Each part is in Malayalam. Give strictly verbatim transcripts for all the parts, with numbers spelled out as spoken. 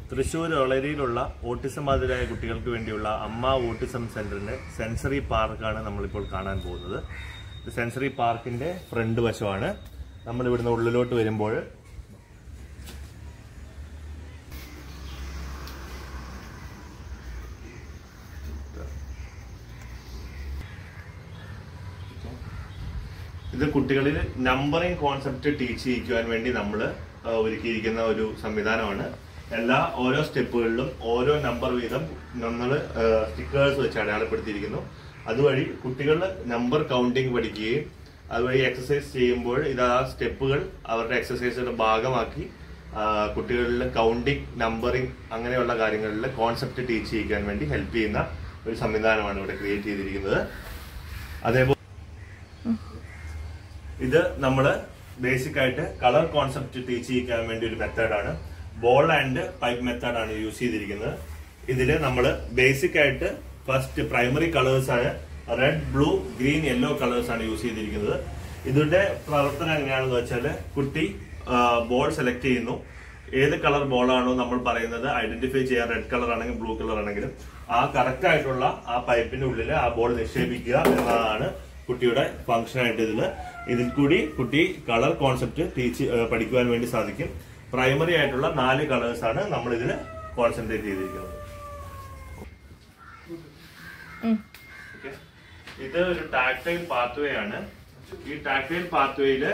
തൃശ്ശൂർ ഒളരിയിലുള്ള ഓട്ടിസം ബാധിതരായ കുട്ടികൾക്ക് വേണ്ടിയുള്ള അമ്മ ഓട്ടിസം സെന്ററിന്റെ സെൻസറി പാർക്കാണ് നമ്മളിപ്പോൾ കാണാൻ പോകുന്നത്. സെൻസറി പാർക്കിന്റെ ഫ്രണ്ട് വശമാണ്. നമ്മൾ ഇവിടുന്ന് ഉള്ളിലോട്ട് വരുമ്പോൾ ഇത് കുട്ടികളിൽ നമ്പറിംഗ് കോൺസെപ്റ്റ് ടീച്ച് ചെയ്യിക്കുവാൻ വേണ്ടി നമ്മൾ ഒരുക്കിയിരിക്കുന്ന ഒരു സംവിധാനമാണ്. എല്ലാ ഓരോ സ്റ്റെപ്പുകളിലും ഓരോ നമ്പർ വീതം നമ്മൾ സ്റ്റിക്കേഴ്സ് വെച്ച് അടയാളപ്പെടുത്തിയിരിക്കുന്നു. അതുവഴി കുട്ടികൾ നമ്പർ കൗണ്ടിങ് പഠിക്കുകയും അതുവഴി എക്സസൈസ് ചെയ്യുമ്പോൾ ഇത് ആ സ്റ്റെപ്പുകൾ അവരുടെ എക്സസൈസുകളുടെ ഭാഗമാക്കി കുട്ടികളിൽ കൗണ്ടിങ്, നമ്പറിംഗ് അങ്ങനെയുള്ള കാര്യങ്ങളിൽ കോൺസെപ്റ്റ് ടീച്ച് ചെയ്യിക്കാൻ വേണ്ടി ഹെൽപ്പ് ചെയ്യുന്ന ഒരു സംവിധാനമാണ് ഇവിടെ ക്രിയേറ്റ് ചെയ്തിരിക്കുന്നത്. അതേപോലെ ഇത് നമ്മൾ ബേസിക് ആയിട്ട് കളർ കോൺസെപ്റ്റ് ടീച്ച് ചെയ്യിക്കാൻ വേണ്ടി ഒരു മെത്തേഡാണ്. ബോൾ ആൻഡ് പൈപ്പ് മെത്തേഡാണ് യൂസ് ചെയ്തിരിക്കുന്നത്. ഇതിൽ നമ്മൾ ബേസിക് ആയിട്ട് ഫസ്റ്റ് പ്രൈമറി കളേഴ്സ് ആയ red, blue, green, yellow colours ആണ് യൂസ് ചെയ്തിരിക്കുന്നത്. ഇതിന്റെ പ്രവർത്തനം എങ്ങനെയാണെന്ന് വെച്ചാൽ കുട്ടി ബോൾ സെലക്ട് ചെയ്യുന്നു. ഏത് കളർ ബോളാണോ നമ്മൾ പറയുന്നത് ഐഡന്റിഫൈ ചെയ്യാൻ, റെഡ് കളർ ആണെങ്കിലും ബ്ലൂ കളർ ആണെങ്കിലും ആ കറക്റ്റ് ആയിട്ടുള്ള ആ പൈപ്പിന്റെ ഉള്ളിൽ ആ ബോൾ നിക്ഷേപിക്കുക എന്നതാണ് കുട്ടിയുടെ ഫംഗ്ഷൻ ആയിട്ട്. ഇതിൽ ഇതിൽ കൂടി കുട്ടി കളർ കോൺസെപ്റ്റ് ടീച്ച് പഠിക്കുവാൻ വേണ്ടി സാധിക്കും. പ്രൈമറി ആയിട്ടുള്ള നാല് കളേഴ്സ് ആണ് നമ്മൾ ഇതിൽ കോൺസെൻട്രേറ്റ് ചെയ്തിരിക്കുന്നത്. ഇത് ഒരു ടാക്ടൈൽ പാത്വേ ആണ്. ഈ ടാക്ടൈൽ പാത്വേയില്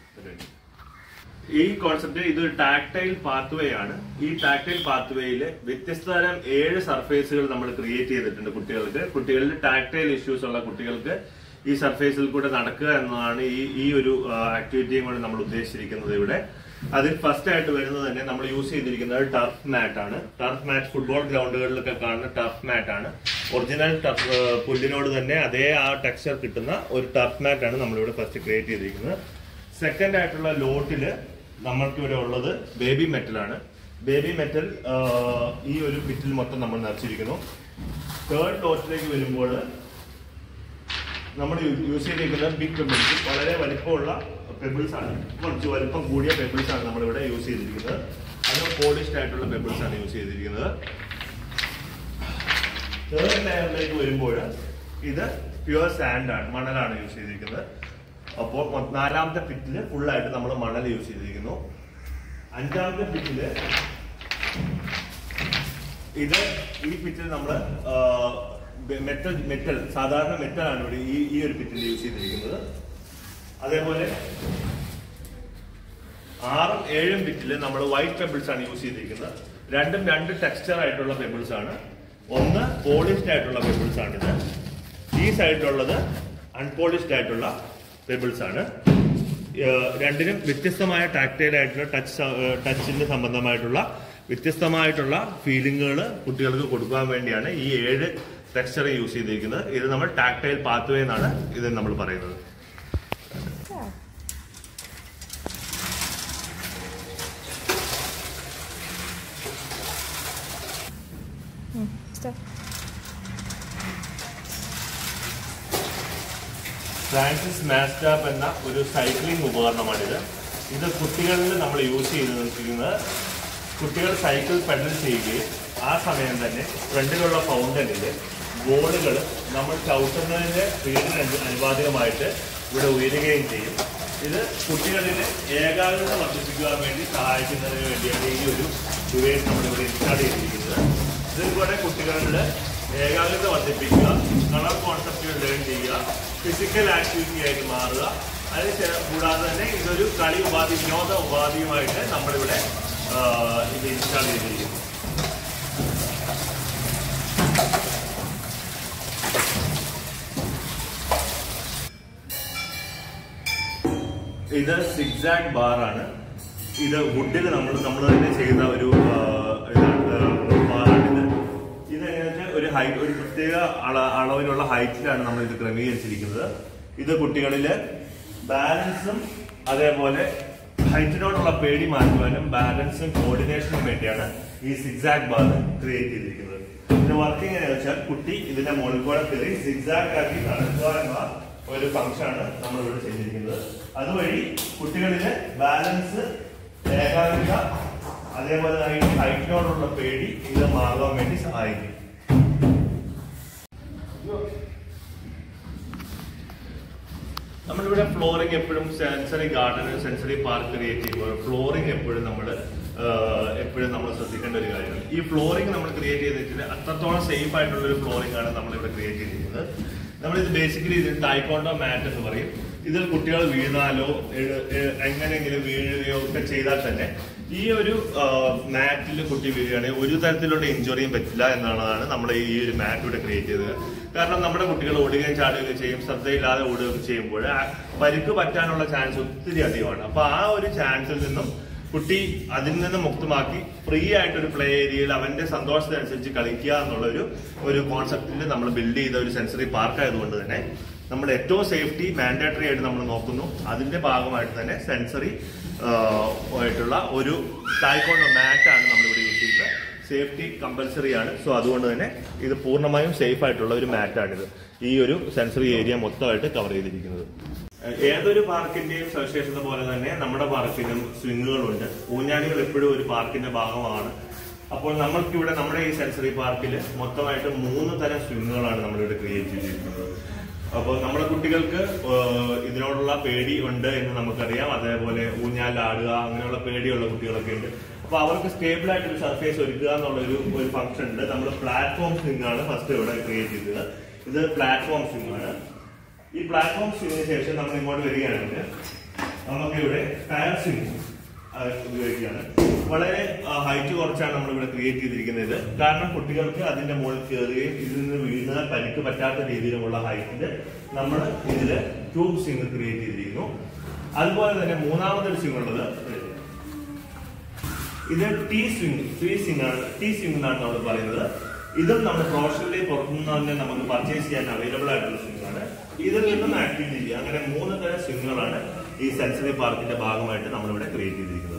ഈ കോൺസെപ്റ്റ് ഇതൊരു ടാക്ടൈൽ പാത്വേ ആണ്. ഈ ടാക്ടൈൽ പാത്വേയില് വ്യത്യസ്ത തരം ഏഴ് സർഫേസുകൾ നമ്മൾ ക്രിയേറ്റ് ചെയ്തിട്ടുണ്ട് കുട്ടികൾക്ക്. കുട്ടികളിൽ ടാക്ടൈൽ ഇഷ്യൂസ് ഉള്ള കുട്ടികൾക്ക് ഈ സർഫേസിൽ കൂടെ നടക്കുക എന്നതാണ് ഈ ഈ ഒരു ആക്ടിവിറ്റിയും കൊണ്ട് നമ്മൾ ഉദ്ദേശിച്ചിരിക്കുന്നത് ഇവിടെ. അതിൽ ഫസ്റ്റ് ആയിട്ട് വരുന്നത് തന്നെ നമ്മൾ യൂസ് ചെയ്തിരിക്കുന്നത് ടർഫ് മാറ്റ് ആണ്. ടർഫ് മാറ്റ് ഫുട്ബോൾ ഗ്രൗണ്ടുകളിലൊക്കെ കാണുന്ന ടർഫ് മാറ്റ് ആണ്. ഒറിജിനൽ ടർഫ് പുല്ലിനോട് തന്നെ അതേ ആ ടെക്സ്ചർ കിട്ടുന്ന ഒരു ടർഫ് മാറ്റ് ആണ് നമ്മളിവിടെ ഫസ്റ്റ് ക്രിയേറ്റ് ചെയ്തിരിക്കുന്നത്. സെക്കൻഡ് ആയിട്ടുള്ള ലോട്ടില് നമ്മൾക്ക് ഇവിടെ ഉള്ളത് ബേബി മെറ്റലാണ്. ബേബി മെറ്റൽ ഈ ഒരു പിറ്റിൽ മൊത്തം നമ്മൾ നിറച്ചിരിക്കുന്നു. തേർഡ് ലോട്ടിലേക്ക് വരുമ്പോൾ നമ്മൾ യൂസ് ചെയ്തിരിക്കുന്ന ബിഗ് പെബിൾസ്, വളരെ വലിപ്പമുള്ള പെബിൾസ് ആണ്. കുറച്ച് വലിപ്പം കൂടിയ പെബിൾസ് ആണ് നമ്മളിവിടെ യൂസ് ചെയ്തിരിക്കുന്നത്. അത് പോളിഷ്ഡ് ആയിട്ടുള്ള പെബിൾസ് ആണ് യൂസ് ചെയ്തിരിക്കുന്നത്. തേർഡ് ലെയറിലേക്ക് വരുമ്പോൾ ഇത് പ്യുവർ സാൻഡ് ആണ്, മണലാണ് യൂസ് ചെയ്തിരിക്കുന്നത്. അപ്പോൾ നാലാമത്തെ പിറ്റില് ഫുള്ളായിട്ട് നമ്മൾ മണൽ യൂസ് ചെയ്തിരിക്കുന്നു. അഞ്ചാമത്തെ പിറ്റില് ഇത് ഈ പിറ്റിൽ നമ്മൾ മെറ്റൽ മെറ്റൽ സാധാരണ മെറ്റലാണ് ഇവിടെ ഈ ഈ ഒരു പിറ്റിൽ യൂസ് ചെയ്തിരിക്കുന്നത്. അതേപോലെ ആറും ഏഴും പിറ്റില് നമ്മൾ വൈറ്റ് പെബിൾസ് ആണ് യൂസ് ചെയ്തിരിക്കുന്നത്. രണ്ടും രണ്ട് ടെക്സ്ചർ ആയിട്ടുള്ള പെബിൾസ് ആണ്. ഒന്ന് പോളിഷ്ഡ് ആയിട്ടുള്ള പെബിൾസ് ആണിത്. ഈ സൈഡിലുള്ളത് അൺപോളിഷ്ഡ് ആയിട്ടുള്ള പെബിൾസ് ആണ്. രണ്ടിനും വ്യത്യസ്തമായ ടാക്ടൈൽ ആയിട്ടുള്ള ടച്ച് ടച്ചിന്റെ സംബന്ധമായിട്ടുള്ള വ്യത്യസ്തമായിട്ടുള്ള ഫീലിങ്ങുകൾ കുട്ടികൾക്ക് കൊടുക്കാൻ വേണ്ടിയാണ് ഈ ഏഴ് ടെക്സ്ചർ യൂസ് ചെയ്തിരിക്കുന്നത്. ഇത് നമ്മൾ ടാക്ടൈൽ പാത്വേ എന്നാണ് ഇത് നമ്മൾ പറയുന്നത്. ഫ്രാൻസിസ് മാസ്റ്റാപ്പ് എന്ന ഒരു സൈക്ലിംഗ് ഉപകരണമാണിത്. ഇത് കുട്ടികളിൽ നമ്മൾ യൂസ് ചെയ്തിരിക്കുന്നത് കുട്ടികൾ സൈക്കിൾ പെഡൽ ചെയ്യുകയും ആ സമയം തന്നെ ഫ്രണ്ടിലുള്ള ഫൗണ്ടനിൽ ബോളുകൾ നമ്മൾ ചവിട്ടുന്നതിന്റെ സ്പീഡിന് അനുപാതികമായിട്ട് ഇവിടെ ഉയരുകയും ചെയ്യും. ഇത് കുട്ടികളിൽ ഏകാഗ്രത വർദ്ധിപ്പിക്കുവാൻ വേണ്ടി സഹായിക്കുന്നതിന് വേണ്ടിയാണ് ഈ ഒരു ഡിവൈസ് നമ്മളിവിടെ ഇൻസ്റ്റാൾ ചെയ്തിരിക്കുന്നത്. ഇതിലൂടെ കുട്ടികളുടെ ഏകാഗ്രത വർദ്ധിപ്പിക്കുക, കളർ കോൺസെപ്റ്റുകൾ ലേൺ ചെയ്യുക, ഫിസിക്കൽ ആക്ടിവിറ്റി ആയിട്ട് മാറുക. അതിന് കൂടാതെ തന്നെ ഇതൊരു കളി ഉപാധി, വിനോദ ഉപാധിയുമായിട്ട് നമ്മളിവിടെ ഇത് ഇൻസ്റ്റാൾ ചെയ്തിരിക്കുന്നു. ഇത് സിഗ്സാഗ് ബാർ ആണ്. ഇത് വുഡിൽ നമ്മൾ നമ്മൾ തന്നെ ചെയ്ത ഒരു ബാറാണിത്. ഇത് എങ്ങനെയാണെന്ന് ഒരു ഹൈറ്റ്, ഒരു പ്രത്യേക അളവിലുള്ള ഹൈറ്റിലാണ് നമ്മൾ ഇത് ക്രമീകരിച്ചിരിക്കുന്നത്. ഇത് കുട്ടികളില് ബാലൻസും അതേപോലെ ഹൈറ്റിനോടുള്ള പേടി മാറ്റുവാനും ബാലൻസും കോർഡിനേഷനും വേണ്ടിയാണ് ഈ സിഗ്സാഗ് ബാർ ക്രിയേറ്റ് ചെയ്തിരിക്കുന്നത്. ഇതിന്റെ വർക്കിംഗ് എങ്ങനെയാണെന്ന് വെച്ചാൽ കുട്ടി ഇതിന്റെ മുകളിൽ കൂടെ കയറി സിഗ്സാഗ് ആക്കി നടക്കുക എന്ന ഒരു ഫംഗ്ഷനാണ് നമ്മൾ ഇവിടെ ചെയ്തിരിക്കുന്നത്. അതുവഴി കുട്ടികളിലെ ബാലൻസ്, ഏകാഗ്രത, അതേപോലെ തന്നെ ഹൈറ്റിനോടുള്ള പേടി ഇത് മാറാൻ വേണ്ടി സഹായിക്കും. നമ്മളിവിടെ ഫ്ലോറിംഗ് എപ്പോഴും sensory garden sensory park create ചെയ്യുമ്പോൾ ഫ്ലോറിംഗ് എപ്പോഴും നമ്മൾ എപ്പോഴും നമ്മൾ ശ്രദ്ധിക്കേണ്ട ഒരു കാര്യമാണ്. ഈ ഫ്ലോറിംഗ് നമ്മൾ ക്രിയേറ്റ് ചെയ്തിട്ട് അത്രത്തോളം സേഫ് ആയിട്ടുള്ള ഒരു ഫ്ലോറിംഗ് ആണ് നമ്മളിവിടെ ക്രിയേറ്റ് ചെയ്തിരിക്കുന്നത്. നമ്മളിത് ബേസിക്കലി ഇത് ടൈക്കോണ്ടോ മാറ്റ് എന്ന് പറയും. ഇതിൽ കുട്ടികൾ വീണാലോ എങ്ങനെയെങ്കിലും വീഴുകയോ ഒക്കെ ചെയ്താൽ തന്നെ ഈ ഒരു മാറ്റിൽ കുട്ടി വീഴുകയാണെങ്കിൽ ഒരു തരത്തിലുള്ള ഇഞ്ചുറിയും പറ്റില്ല എന്നുള്ളതാണ് നമ്മൾ ഈ ഒരു മാറ്റ് ഇവിടെ ക്രിയേറ്റ് ചെയ്തത്. കാരണം നമ്മുടെ കുട്ടികൾ ഓടുകയും ചാടുകയും ചെയ്യും, ശ്രദ്ധയില്ലാതെ ഓടുകയും ചെയ്യുമ്പോൾ പരിക്ക് പറ്റാനുള്ള ചാൻസ് ഒത്തിരി അധികമാണ്. അപ്പൊ ആ ഒരു ചാൻസിൽ നിന്നും കുട്ടി അതിൽ നിന്ന് മുക്തമാക്കി ഫ്രീ ആയിട്ടൊരു പ്ലേ ഏരിയയിൽ അവന്റെ സന്തോഷത്തിനനുസരിച്ച് കളിക്കുക എന്നുള്ളൊരു ഒരു കോൺസെപ്റ്റിൽ നമ്മൾ ബിൽഡ് ചെയ്ത ഒരു സെൻസറി പാർക്ക് ആയതുകൊണ്ട് തന്നെ നമ്മൾ ഏറ്റവും സേഫ്റ്റി മാൻഡേറ്ററി ആയിട്ട് നമ്മൾ നോക്കുന്നു. അതിന്റെ ഭാഗമായിട്ട് തന്നെ സെൻസറി ആയിട്ടുള്ള ഒരു ടൈക്കോണ്ടോ മാറ്റാണ് നമ്മളിവിടെ യൂസ് ചെയ്തത്. സേഫ്റ്റി കമ്പൽസറി ആണ്. സോ അതുകൊണ്ട് തന്നെ ഇത് പൂർണ്ണമായും സേഫ് ആയിട്ടുള്ള ഒരു മാറ്റാണിത് ഈ ഒരു സെൻസറി ഏരിയ മൊത്തമായിട്ട് കവർ ചെയ്തിരിക്കുന്നത്. ഏതൊരു പാർക്കിന്റെയും സവിശേഷത പോലെ തന്നെ നമ്മുടെ പാർക്കിനും സ്വിങ്ങുകളുണ്ട്. ഊഞ്ഞാലുകൾ എപ്പോഴും ഒരു പാർക്കിന്റെ ഭാഗമാണ്. അപ്പോൾ നമ്മൾക്കിവിടെ നമ്മുടെ ഈ സെൻസറി പാർക്കിൽ മൊത്തമായിട്ട് മൂന്ന് തരം സ്വിങ്ങുകളാണ് നമ്മളിവിടെ ക്രിയേറ്റ് ചെയ്തിരിക്കുന്നത്. അപ്പോൾ നമ്മുടെ കുട്ടികൾക്ക് ഇതിനോടുള്ള പേടി ഉണ്ട് എന്ന് നമുക്കറിയാം. അതേപോലെ ഊഞ്ഞാലാടുക അങ്ങനെയുള്ള പേടിയുള്ള കുട്ടികളൊക്കെ ഉണ്ട്. അപ്പൊ അവർക്ക് സ്റ്റേബിൾ ആയിട്ട് ഒരു സർഫേസ് ഒരുക്കുക എന്നുള്ള ഒരു ഒരു ഫംഗ്ഷൻ ഉണ്ട്. നമ്മൾ പ്ലാറ്റ്ഫോം സ്വിംഗ് ആണ് ഫസ്റ്റ് ഇവിടെ ക്രിയേറ്റ് ചെയ്തത്. ഇത് പ്ലാറ്റ്ഫോം സ്വിംഗ് ആണ്. ഈ പ്ലാറ്റ്ഫോം സ്വിംഗിന് ശേഷം നമ്മൾ ഇങ്ങോട്ട് വരികയാണെങ്കിൽ നമുക്ക് ഇവിടെ ടയർ സ്വിംഗ് ഉപയോഗിക്കുകയാണ്. വളരെ ഹൈറ്റ് കുറച്ചാണ് നമ്മൾ ഇവിടെ ക്രിയേറ്റ് ചെയ്തിരിക്കുന്നത്. കാരണം കുട്ടികൾക്ക് അതിന്റെ മുകളിൽ കയറുകയും ഇതിൽ നിന്ന് വീണാൽ പരിക്ക് പറ്റാത്ത രീതിയിലുമുള്ള ഹൈറ്റില് നമ്മൾ ഇതില് ട്യൂബ് സ്വിംഗ് ക്രിയേറ്റ് ചെയ്തിരിക്കുന്നു. അതുപോലെ തന്നെ മൂന്നാമതൊരു സ്വിംഗ് ഉള്ളത് ഇത് ടി സ്വിംഗ് ത്രീ സ്വിംഗ് ആണ്. ടി സ്വിംഗ് എന്നാണ് നമ്മൾ പറയുന്നത്. ഇതും നമ്മൾ പ്രൊഫഷണലി പുറത്തുനിന്ന് തന്നെ നമുക്ക് പർച്ചേസ് ചെയ്യാൻ അവൈലബിൾ ആയിട്ടുള്ള സ്വിംഗ് ആണ്. ഇതിൽ നിന്നും ആക്ടിവിറ്റി ചെയ്യുക. അങ്ങനെ മൂന്ന് തരം സ്വിംഗുകളാണ് ഈ സെൻസറി പാർക്കിന്റെ ഭാഗമായിട്ട് നമ്മളിവിടെ ക്രിയേറ്റ് ചെയ്തിരിക്കുന്നത്.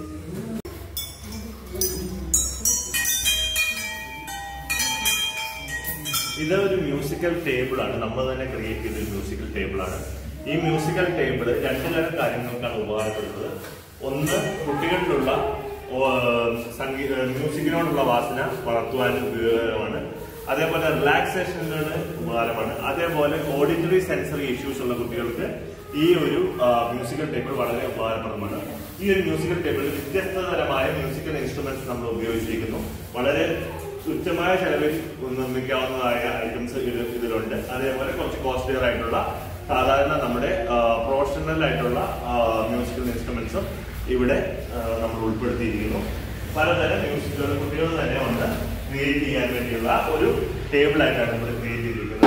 ഇത് ഒരു മ്യൂസിക്കൽ ടേബിൾ ആണ്. നമ്മൾ തന്നെ ക്രിയേറ്റ് ചെയ്ത ഒരു മ്യൂസിക്കൽ ടേബിൾ ആണ്. ഈ മ്യൂസിക്കൽ ടേബിൾ രണ്ടു തരം കാര്യങ്ങൾക്കാണ് ഉപകാരപ്പെടുന്നത്. ഒന്ന്, കുട്ടികളിലുള്ള സംഗീത മ്യൂസിക്കിനോടുള്ള വാസന വളർത്തുവാനും ഉപയോഗകരമാണ്. അതേപോലെ റിലാക്സേഷനിലാണ് ഉപകാരമാണ്. അതേപോലെ ഓഡിറ്ററി സെൻസറി ഇഷ്യൂസ് ഉള്ള കുട്ടികൾക്ക് ഈ ഒരു മ്യൂസിക്കൽ ടേബിൾ വളരെ ഉപകാരപ്രദമാണ്. ഈ ഒരു മ്യൂസിക്കൽ ടേബിളിൽ വ്യത്യസ്ത തരമായ മ്യൂസിക്കൽ ഇൻസ്ട്രുമെന്റ്സ് നമ്മൾ ഉപയോഗിച്ചിരിക്കുന്നു. വളരെ തുച്ഛമായ ചെലവിൽ നിർമ്മിക്കാവുന്നതായ ഐറ്റംസ് ഇതിലുണ്ട്. അതേപോലെ കുറച്ച് കോസ്റ്റ്ലിയർ ആയിട്ടുള്ള സാധാരണ നമ്മുടെ പ്രൊഫഷണൽ ആയിട്ടുള്ള മ്യൂസിക്കൽ ഇൻസ്ട്രുമെന്റ്സും ഇവിടെ നമ്മൾ ഉൾപ്പെടുത്തിയിരിക്കുന്നു. പലതരം മ്യൂസിക്കുകൾ കുട്ടികൾ തന്നെ വന്ന് ക്രിയേറ്റ് ചെയ്യാൻ വേണ്ടിയുള്ള ഒരു ടേബിൾ ആയിട്ടാണ് നമ്മൾ ക്രിയേറ്റ് ചെയ്തിരിക്കുന്നത്.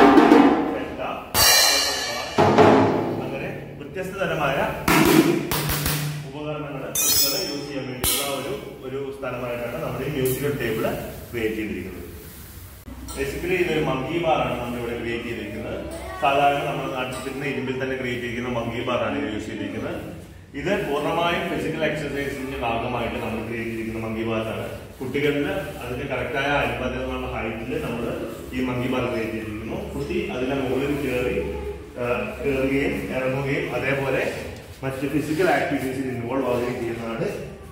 അങ്ങനെ വ്യത്യസ്ത തരമായ ഉപകരണങ്ങൾ കുട്ടികളെ യൂസ് ചെയ്യാൻ വേണ്ടിയുള്ള ഒരു ഒരു സ്ഥലമായിട്ടാണ് നമ്മുടെ ഈ മ്യൂസിക്കൽ ടേബിൾ ക്രിയേറ്റ് ചെയ്തിരിക്കുന്നത്. ബേസിക്കലി ഇതൊരു മങ്കി ബാറാണ് നമ്മൾ ഇവിടെ ക്രിയേറ്റ് ചെയ്തിരിക്കുന്നത്. സാധാരണ നമ്മൾ നാട്ടിൽ ഇരുമ്പിൽ തന്നെ ക്രിയേറ്റ് ചെയ്തിരിക്കുന്ന മങ്കി ബാറാണ് ഇത് യൂസ് ചെയ്തിരിക്കുന്നത്. ഇത് പൂർണ്ണമായും ഫിസിക്കൽ എക്സസൈസിന്റെ ഭാഗമായിട്ട് നമ്മൾ ക്രിയേറ്റ് ചെയ്തിരിക്കുന്ന മങ്കി ബാറാണ്. കുട്ടികളിൽ അതിന്റെ കറക്റ്റായ അനുപാതമുള്ള ഹൈറ്റിൽ നമ്മൾ ഈ മങ്കി ബാർ ക്രിയേറ്റ് ചെയ്തിരിക്കുന്നു. കുട്ടി അതിന്റെ മുകളിൽ കയറി കയറുകയും ഇറങ്ങുകയും അതേപോലെ മറ്റ് ഫിസിക്കൽ ആക്ടിവിറ്റീസിൽ ഇൻവോൾവ് ആവുകയും ചെയ്യുന്നതാണ്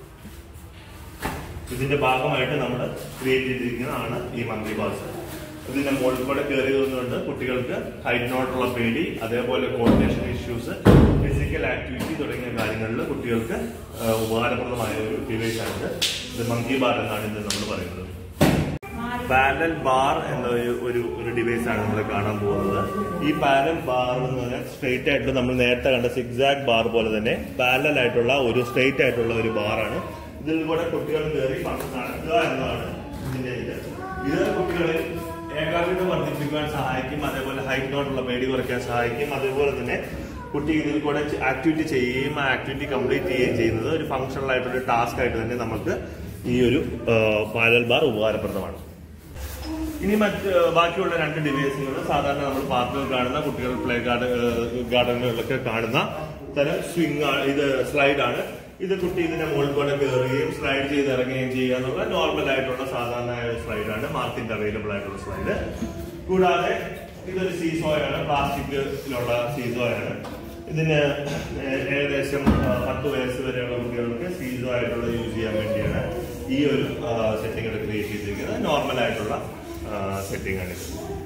ഇതിന്റെ ഭാഗമായിട്ട് നമ്മൾ ക്രിയേറ്റ് ചെയ്തിരിക്കുന്നതാണ് ഈ മങ്കി ബാർസ്. ഇതിന്റെ മുകളിൽ കൂടെ കയറി വരുന്നുണ്ട് കുട്ടികൾക്ക് ഹൈറ്റിനോട്ടുള്ള പേടി, അതേപോലെ കോർഡിനേഷൻ ഇഷ്യൂസ്, ഫിസിക്കൽ ആക്ടിവിറ്റി തുടങ്ങിയ കാര്യങ്ങളിൽ കുട്ടികൾക്ക് ഉപകാരപ്രദമായ ഒരു ഡിവൈസ് ആണ് ഇത്. മങ്കി ബാർ എന്നാണ് ഇത് നമ്മൾ പറയുന്നത്. പാരലൽ ബാർ എന്ന ഒരു ഒരു ഡിവൈസ് ആണ് നമ്മൾ കാണാൻ പോകുന്നത്. ഈ പാരലൽ ബാർ എന്ന് പറഞ്ഞാൽ സ്ട്രെയിറ്റ് ആയിട്ടുള്ള നമ്മൾ നേരത്തെ കണ്ട സിക്സാക് ബാർ പോലെ തന്നെ പാരലൽ ആയിട്ടുള്ള ഒരു സ്ട്രെയിറ്റ് ആയിട്ടുള്ള ഒരു ബാറാണ്. ഇതിൽ കൂടെ കുട്ടികൾ കയറി നടക്കുക എന്നതാണ് ഇതിന്റെ ഇത്. ഇത് കുട്ടികളെ ഏകാഗ്രത വർദ്ധിപ്പിക്കാൻ സഹായിക്കും. അതേപോലെ ഹൈറ്റിനോട്ടുള്ള പേടി കുറയ്ക്കാൻ സഹായിക്കും. അതേപോലെ തന്നെ കുട്ടി ഇതിൽ കൂടെ ആക്ടിവിറ്റി ചെയ്യുകയും ആ ആക്ടിവിറ്റി കംപ്ലീറ്റ് ചെയ്യുകയും ചെയ്യുന്നത് ഒരു ഫങ്ഷണൽ ആയിട്ടൊരു ടാസ്ക് ആയിട്ട് തന്നെ നമുക്ക് ഈ ഒരു പാരലൽ ബാർ ഉപകാരപ്രദമാണ്. ഇനി മറ്റ് ബാക്കിയുള്ള രണ്ട് ഡിവൈസുകൾ സാധാരണ നമ്മൾ പാർക്കുകൾ കാണുന്ന കുട്ടികൾ പ്ലേ ഗാർഡൻ ഗാർഡനുകളിലൊക്കെ കാണുന്ന തരം സ്വിംഗ് ആണ്. ഇത് സ്ലൈഡാണ്. ഇത് കുട്ടി ഇതിന്റെ മുകളിൽ കൂടെ കയറുകയും സ്ലൈഡ് ചെയ്ത് ഇറങ്ങുകയും ചെയ്യുക എന്നുള്ള നോർമൽ ആയിട്ടുള്ള സാധാരണ സ്ലൈഡാണ്. മാർക്കറ്റിൽ അവൈലബിൾ ആയിട്ടുള്ള സ്ലൈഡ്. കൂടാതെ ഇതൊരു സീസോയാണ്. പ്ലാസ്റ്റിക്കിലുള്ള സീസോയാണ്. ഇതിന് ഏകദേശം പത്ത് വയസ്സ് വരെയുള്ള കുട്ടികൾക്ക് സീസോ ആയിട്ടുള്ള യൂസ് ചെയ്യാൻ വേണ്ടിയാണ് ഈ ഒരു സെറ്റിംഗ് ഇവിടെ ക്രിയേറ്റ് ചെയ്തിരിക്കുന്നത് നോർമൽ ആയിട്ടുള്ള സെറ്റിംഗ് ആണ്.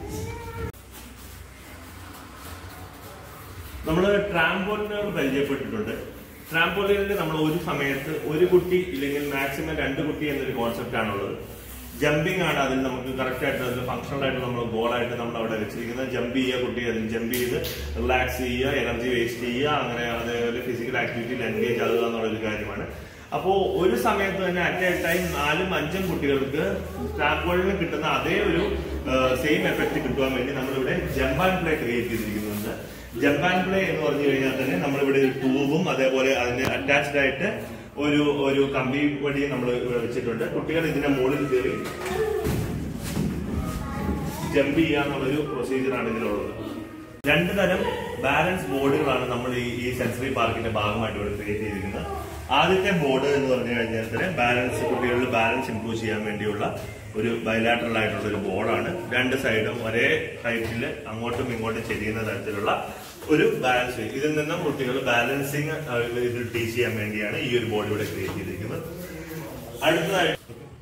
നമ്മൾ ട്രാംപോളിനുകൾ പരിചയപ്പെട്ടിട്ടുണ്ട്. ട്രാംപോളിനിൽ നമ്മൾ ഒരു സമയത്ത് ഒരു കുട്ടി ഇല്ലെങ്കിൽ മാക്സിമം രണ്ട് കുട്ടി എന്നൊരു കോൺസെപ്റ്റ് ആണുള്ളത്. ജമ്പിങ് ആണ് അതിൽ നമുക്ക് കറക്റ്റ് ആയിട്ട് അതിൽ ഫംഗ്ഷണൽ ആയിട്ട് നമ്മൾ ഗോളായിട്ട് നമ്മൾ അവിടെ വെച്ചിരിക്കുന്നത്. ജമ്പ് ചെയ്യുക, കുട്ടി അതിൽ ജമ്പ് ചെയ്ത് റിലാക്സ് ചെയ്യുക, എനർജി വേസ്റ്റ് ചെയ്യുക, അങ്ങനെ അതേപോലെ ഫിസിക്കൽ ആക്ടിവിറ്റിയിൽ എൻഗേജ് ആകുക എന്നുള്ളൊരു കാര്യമാണ്. അപ്പോൾ ഒരു സമയത്ത് തന്നെ അറ്റ് എ ടൈം നാലും അഞ്ചും കുട്ടികൾക്ക് ട്രാംപോളിന് കിട്ടുന്ന അതേ ഒരു സെയിം എഫക്ട് കിട്ടുവാൻ വേണ്ടി നമ്മളിവിടെ ജമ്പ് ആൻഡ് പ്ലേ ക്രിയേറ്റ് ചെയ്തിരിക്കുന്നുണ്ട്. ജമ്പ് ആൻഡ് പ്ലേ എന്ന് പറഞ്ഞു കഴിഞ്ഞാൽ തന്നെ നമ്മളിവിടെ ഒരു ട്യൂബും അതേപോലെ അതിന് അറ്റാച്ച്ഡ് ആയിട്ട് ഒരു ഒരു കമ്പി വടിയും നമ്മൾ ഇവിടെ വെച്ചിട്ടുണ്ട്. കുട്ടികൾ ഇതിന്റെ മുകളിൽ കയറി ജമ്പ് ചെയ്യാന്നുള്ളൊരു പ്രൊസീജിയറാണ് ഇതിലുള്ളത്. രണ്ടു തരം ബാലൻസ് ബോർഡുകളാണ് നമ്മൾ ഈ ഈ സെൻസറി പാർക്കിന്റെ ഭാഗമായിട്ട് ഇവിടെ ക്രിയേറ്റ് ചെയ്തിരിക്കുന്നത്. ആദ്യത്തെ ബോർഡ് എന്ന് പറഞ്ഞു കഴിഞ്ഞാൽ തന്നെ ബാലൻസ് കുട്ടികളിൽ ബാലൻസ് ഇംപ്രൂവ് ചെയ്യാൻ വേണ്ടിയുള്ള ഒരു ബൈലാറ്ററൽ ആയിട്ടുള്ള ഒരു ബോർഡാണ്. രണ്ട് സൈഡും ഒരേ ഹൈറ്റിൽ അങ്ങോട്ടും ഇങ്ങോട്ടും ചെരിയുന്ന തരത്തിലുള്ള ഒരു ബാലൻസ്. ഇതിൽ നിന്നും കുട്ടികൾ ബാലൻസിങ് ഇത് ടീച്ച് ചെയ്യാൻ വേണ്ടിയാണ് ഈ ഒരു ബോർഡ് ഇവിടെ ക്രിയേറ്റ് ചെയ്തിരിക്കുന്നത്. അടുത്തതായിട്ട്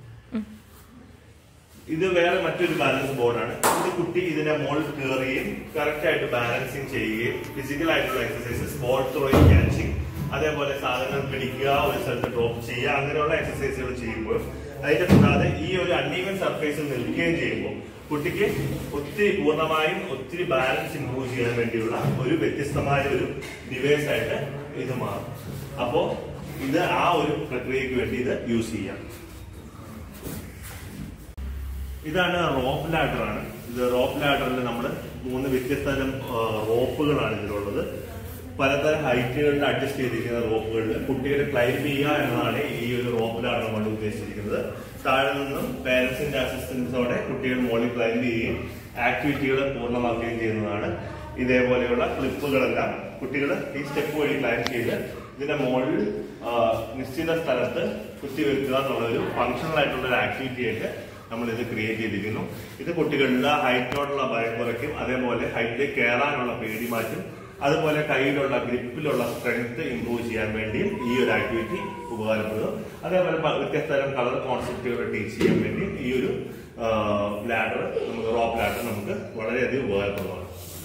ഇത് വേറെ മറ്റൊരു ബാലൻസ് ബോർഡാണ്. ഇത് കുട്ടി ഇതിന്റെ മുകളിൽ കയറുകയും കറക്റ്റ് ആയിട്ട് ബാലൻസിങ് ചെയ്യുകയും ഫിസിക്കൽ ആയിട്ടുള്ള എക്സസൈസസ്, ബോൾ ത്രോയിങ്, ക്യാച്ചിങ്, അതേപോലെ സാധനങ്ങൾ പിടിക്കുക, ഒരു സ്ഥലത്ത് ഡ്രോപ്പ് ചെയ്യുക, അങ്ങനെയുള്ള എക്സസൈസുകൾ ചെയ്യുമ്പോൾ അതിന്റെ കൂടാതെ ഈ ഒരു അൺഈവൻ സർഫേസിൽ നിൽക്കുകയും ചെയ്യുമ്പോൾ കുട്ടിക്ക് ഒത്തിരി പൂർണ്ണമായും ഒത്തിരി ബാലൻസ് ഇംപ്രൂവ് ചെയ്യാൻ വേണ്ടിയുള്ള ഒരു വ്യത്യസ്തമായ ഒരു ഡിവൈസ് ആയിട്ട് ഇത് മാറും. അപ്പോ ഇത് ആ ഒരു പ്രക്രിയക്ക് വേണ്ടി ഇത് യൂസ് ചെയ്യാം. ഇതാണ് റോപ്പ് ലാഡർ ആണ്. ഇത് റോപ്പ് ലാഡറിൽ നമ്മൾ മൂന്ന് വ്യത്യസ്ത തരം റോപ്പുകളാണ് ഇതിലുള്ളത്. പലതരം ഹൈറ്റുകളിൽ അഡ്ജസ്റ്റ് ചെയ്തിരിക്കുന്ന റോപ്പുകളിൽ കുട്ടികൾ ക്ലൈംബ് ചെയ്യുക എന്നതാണ് ഈ ഒരു റോപ്പ് ലാഡർ കൊണ്ട് ഉദ്ദേശിച്ചിരിക്കുന്നത്. താഴെ നിന്നും പേരൻസിന്റെ അസിസ്റ്റൻസോടെ കുട്ടികൾ മുകളിൽ ക്ലൈംബ് ചെയ്യുകയും ആക്ടിവിറ്റികൾ പൂർണ്ണമാക്കുകയും ചെയ്യുന്നതാണ്. ഇതേപോലെയുള്ള ക്ലിപ്പുകളെല്ലാം കുട്ടികൾ ഈ സ്റ്റെപ്പ് വഴി ക്ലൈംബ് ചെയ്ത് ഇതിന്റെ മുകളിൽ നിശ്ചിത സ്ഥലത്ത് കുത്തിവെക്കുക എന്നുള്ള ഒരു ഫങ്ഷണൽ ആയിട്ടുള്ള ഒരു ആക്ടിവിറ്റി ആയിട്ട് നമ്മൾ ഇത് ക്രിയേറ്റ് ചെയ്തിരിക്കുന്നു. ഇത് കുട്ടികളുടെ ഹൈറ്റിനോടുള്ള ഭയം കുറയ്ക്കും, അതേപോലെ ഹൈറ്റിലേക്ക് കയറാനുള്ള പേടി മാറ്റും, അതുപോലെ കയ്യിലുള്ള ഗ്രിപ്പിലുള്ള സ്ട്രെങ്ത് ഇംപ്രൂവ് ചെയ്യാൻ വേണ്ടിയും ഈ ഒരു ആക്ടിവിറ്റി ഉപകാരപ്പെടും. അതേപോലെ വ്യത്യസ്ത തരം കളർ കോൺസെപ്റ്റുകൾ ടീച്ച് ചെയ്യാൻ വേണ്ടി ഈ ഒരു ലാഡർ നമുക്ക് റോപ്പ് ലാഡർ നമുക്ക് വളരെയധികം ഉപകാരപ്രദമാണ്.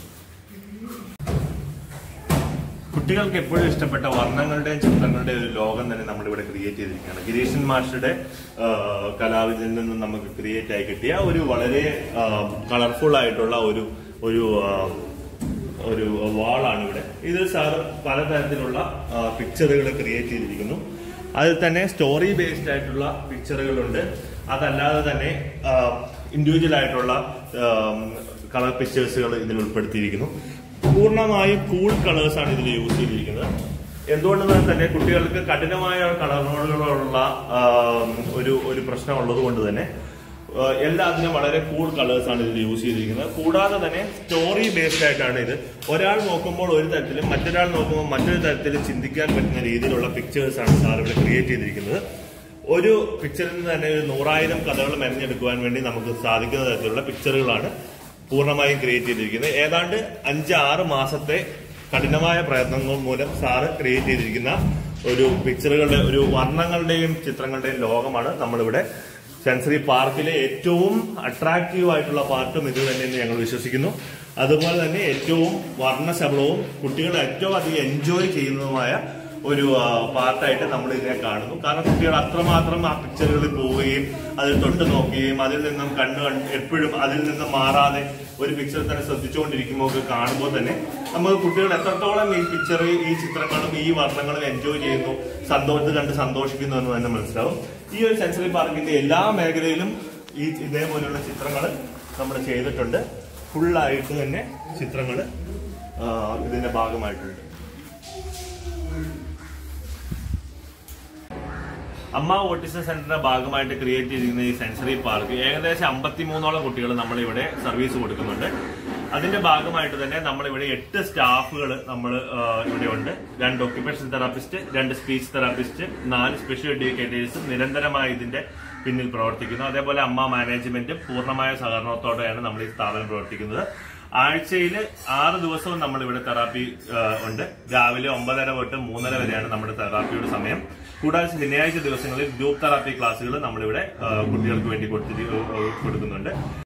കുട്ടികൾക്ക് എപ്പോഴും ഇഷ്ടപ്പെട്ട വർണ്ണങ്ങളുടെയും ചിത്രങ്ങളുടെയും ഒരു ലോകം തന്നെ നമ്മളിവിടെ ക്രിയേറ്റ് ചെയ്തിരിക്കുകയാണ്. ഗിരീഷൻ മാസ്റ്ററുടെ കലാവിധിയിൽ നിന്നും നമുക്ക് ക്രിയേറ്റ് ആയി കിട്ടിയ ഒരു വളരെ കളർഫുൾ ആയിട്ടുള്ള ഒരു ഒരു ഒരു വാളാണ് ഇവിടെ. ഇത് സാറ് പലതരത്തിലുള്ള പിക്ചറുകൾ ക്രിയേറ്റ് ചെയ്തിരിക്കുന്നു. അതിൽ തന്നെ സ്റ്റോറി ബേസ്ഡ് ആയിട്ടുള്ള പിക്ചറുകളുണ്ട്, അതല്ലാതെ തന്നെ ഇൻഡിവിജ്വൽ ആയിട്ടുള്ള കളർ പിക്ചേഴ്സുകൾ ഇതിൽ ഉൾപ്പെടുത്തിയിരിക്കുന്നു. പൂർണ്ണമായും കൂൾ കളേഴ്സ് ആണ് ഇതിൽ യൂസ് ചെയ്തിരിക്കുന്നത്. എന്തുകൊണ്ടെന്നാൽ തന്നെ കുട്ടികൾക്ക് കഠിനമായ കളറുകളോടുള്ള ഒരു ഒരു പ്രശ്നം ഉള്ളത് കൊണ്ട് തന്നെ എല്ലാത്തിനും വളരെ കൂൾ കളേഴ്സ് ആണ് ഇതിൽ യൂസ് ചെയ്തിരിക്കുന്നത്. കൂടാതെ തന്നെ സ്റ്റോറി ബേസ്ഡ് ആയിട്ടാണ് ഇത്. ഒരാൾ നോക്കുമ്പോൾ ഒരു തരത്തിലും മറ്റൊരാൾ നോക്കുമ്പോൾ മറ്റൊരു തരത്തിലും ചിന്തിക്കാൻ പറ്റുന്ന രീതിയിലുള്ള പിക്ചേഴ്സ് ആണ് സാർ ഇവിടെ ക്രിയേറ്റ് ചെയ്തിരിക്കുന്നത്. ഒരു പിക്ചറിൽ നിന്ന് തന്നെ ഒരു നൂറായിരം കഥകൾ മെനഞ്ഞെടുക്കുവാൻ വേണ്ടി നമുക്ക് സാധിക്കുന്ന തരത്തിലുള്ള പിക്ചറുകളാണ് പൂർണ്ണമായും ക്രിയേറ്റ് ചെയ്തിരിക്കുന്നത്. ഏതാണ്ട് അഞ്ച് ആറ് മാസത്തെ കഠിനമായ പ്രയത്നങ്ങൾ മൂലം സാറ് ക്രിയേറ്റ് ചെയ്തിരിക്കുന്ന ഒരു പിക്ചറുകളുടെ ഒരു വർണ്ണങ്ങളുടെയും ചിത്രങ്ങളുടെയും ലോകമാണ് നമ്മളിവിടെ സെൻസറി പാർക്കിലെ ഏറ്റവും അട്രാക്റ്റീവ് ആയിട്ടുള്ള പാർട്ടും ഇത് തന്നെയെന്ന് ഞങ്ങൾ വിശ്വസിക്കുന്നു. അതുപോലെ തന്നെ ഏറ്റവും വർണ്ണശബളവും കുട്ടികൾ ഏറ്റവും അധികം എൻജോയ് ചെയ്യുന്നതുമായ ഒരു പാർട്ടായിട്ട് നമ്മൾ ഇതിനെ കാണുന്നു. കാരണം കുട്ടികൾ അത്രമാത്രം ആ പിക്ചറുകളിൽ പോവുകയും അതിൽ തൊട്ട് നോക്കുകയും അതിൽ നിന്നും കണ്ണു കണ്ട് എപ്പോഴും അതിൽ നിന്നും മാറാതെ ഒരു പിക്ചർ തന്നെ ശ്രദ്ധിച്ചുകൊണ്ടിരിക്കുമ്പോൾ ഒക്കെ കാണുമ്പോൾ തന്നെ നമുക്ക് കുട്ടികൾ എത്രത്തോളം ഈ പിക്ചർ ഈ ചിത്രങ്ങളും ഈ വർണ്ണങ്ങളും എൻജോയ് ചെയ്യുന്നു, സന്തോഷത്തിൽ കണ്ട് സന്തോഷിക്കുന്നു എന്ന് തന്നെ മനസ്സിലാവും. ഈ ഒരു സെൻസറി പാർക്കിന്റെ എല്ലാ മേഖലയിലും ഈ ഇതേപോലെയുള്ള ചിത്രങ്ങൾ നമ്മൾ ചെയ്തിട്ടുണ്ട്. ഫുള്ളായിട്ട് തന്നെ ചിത്രങ്ങൾ ഇതിന്റെ ഭാഗമായിട്ടുണ്ട്. അമ്മ ഓട്ടിസം സെന്ററിന്റെ ഭാഗമായിട്ട് ക്രിയേറ്റ് ചെയ്തിരിക്കുന്ന ഈ സെൻസറി പാർക്ക് ഏകദേശം അമ്പത്തിമൂന്നോളം കുട്ടികൾ നമ്മളിവിടെ സർവീസ് കൊടുക്കുന്നുണ്ട്. അതിന്റെ ഭാഗമായിട്ട് തന്നെ നമ്മളിവിടെ എട്ട് സ്റ്റാഫുകൾ നമ്മൾ ഇവിടെ ഉണ്ട്. രണ്ട് ഒക്യുപേഷണൽ തെറാപ്പിസ്റ്റ്, രണ്ട് സ്പീച്ച് തെറാപ്പിസ്റ്റ്, നാല് സ്പെഷ്യൽ എഡ്യൂക്കേറ്റേഴ്സ് നിരന്തരമായി ഇതിന്റെ പിന്നിൽ പ്രവർത്തിക്കുന്നു. അതേപോലെ അമ്മ മാനേജ്മെന്റ് പൂർണ്ണമായ സഹകരണത്തോടെയാണ് നമ്മൾ ഈ സ്ഥാപനം പ്രവർത്തിക്കുന്നത്. ആഴ്ചയിൽ ആറ് ദിവസവും നമ്മളിവിടെ തെറാപ്പി ഉണ്ട്. രാവിലെ ഒമ്പതര തൊട്ട് മൂന്നര വരെയാണ് നമ്മുടെ തെറാപ്പിയുടെ സമയം. കൂടാതെ ശനിയാഴ്ച ദിവസങ്ങളിൽ ഗ്രൂപ്പ് തെറാപ്പി ക്ലാസ്സുകൾ നമ്മളിവിടെ കുട്ടികൾക്ക് വേണ്ടി കൊടുത്തിട്ട് കൊടുക്കുന്നുണ്ട്.